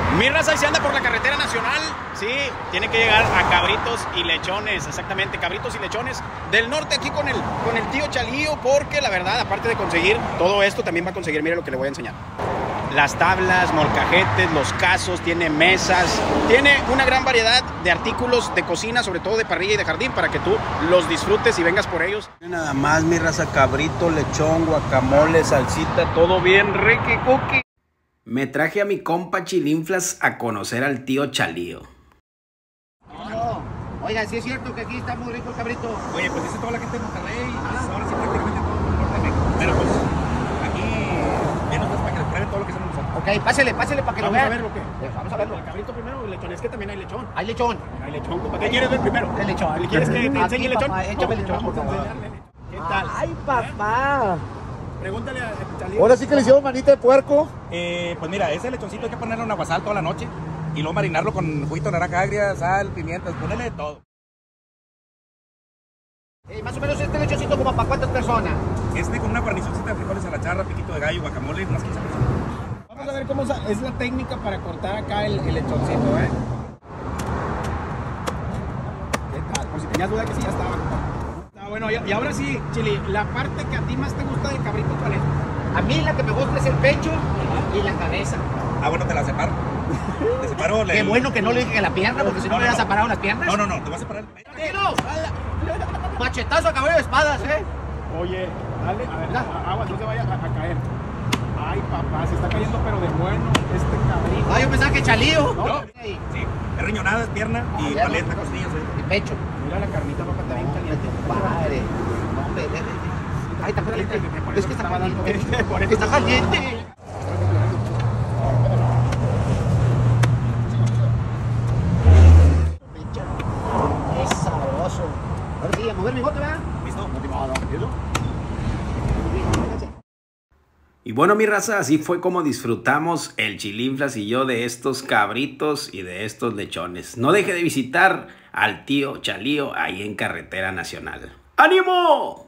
Mi raza, y se anda por la carretera nacional, sí, tiene que llegar a Cabritos y Lechones, exactamente, Cabritos y Lechones del norte, aquí con el tío Chalío, porque la verdad, aparte de conseguir todo esto, también va a conseguir, mire lo que le voy a enseñar. Las tablas, molcajetes, los casos, tiene mesas, tiene una gran variedad de artículos de cocina, sobre todo de parrilla y de jardín, para que tú los disfrutes y vengas por ellos. Nada más, mi raza, cabrito, lechón, guacamole, salsita, todo bien, riqui, cookie. Me traje a mi compa Chilinflas a conocer al tío Chalío. No, oiga, sí es cierto que aquí está muy rico el cabrito. Oye, pues dice toda la gente de Monterrey, ahora sí prácticamente todo el norte de México. Pero pues, aquí vienen para que les prueben todo lo que hacemos nosotros. Ok, pásele para que lo Vamos vean. a ver lo que. Vamos a verlo. El cabrito primero, el lechón, es que también hay lechón. Hay lechón. Hay lechón, compa. ¿Qué quieres ver primero? El lechón. ¿Quieres que te enseñe el lechón? Papá, échame el lechón, Vamos por a favor. enseñarle. ¿Qué tal? Ay, papá. Pregúntale a Chalío. Ahora sí que le hicieron manita de puerco. Pues mira, ese lechoncito hay que ponerle una guasal toda la noche y luego marinarlo con juguito de naranja agria, sal, pimientas, ponerle de todo. Más o menos este lechoncito como para cuántas personas. Con una guarnicióncita de frijoles a la charra, piquito de gallo, guacamole, unas 15 personas. Vamos a ver cómo es la técnica para cortar acá el lechoncito, ¿eh? ¿Qué tal? Por si tenías duda que sí ya estaba. Bueno, y ahora sí, Chili, la parte que a ti más te gusta del cabrito, ¿cuál es? A mí la que me gusta es el pecho y la cabeza. Ah, bueno, te la separo. Te separo Qué bueno que no le dije que la pierna, porque si no me hubieras separado las piernas. No, te voy a separar el pecho. ¡Tranquilo! Machetazo a caballo de espadas, Oye, dale, a ver, aguas, no se vaya a caer. Ay, papá, se está cayendo, pero de bueno, este cabrito. Ah, yo pensaba que Chalío. ¿No? Sí. Sí, es riñonada, es pierna y ya. paleta, costillas. Y pecho. Mira la carnita, papá, está bien caliente. Padre. No, hombre, ay, está caliente. Es que está caliente. Por eso Está caliente. Es sabroso. Ahora sí, a mover mi bote, ¿verdad? ¿Listo? Y bueno, mi raza, así fue como disfrutamos el Chilinflas y yo de estos cabritos y de estos lechones. No deje de visitar al tío Chalío ahí en Carretera Nacional. ¡Ánimo!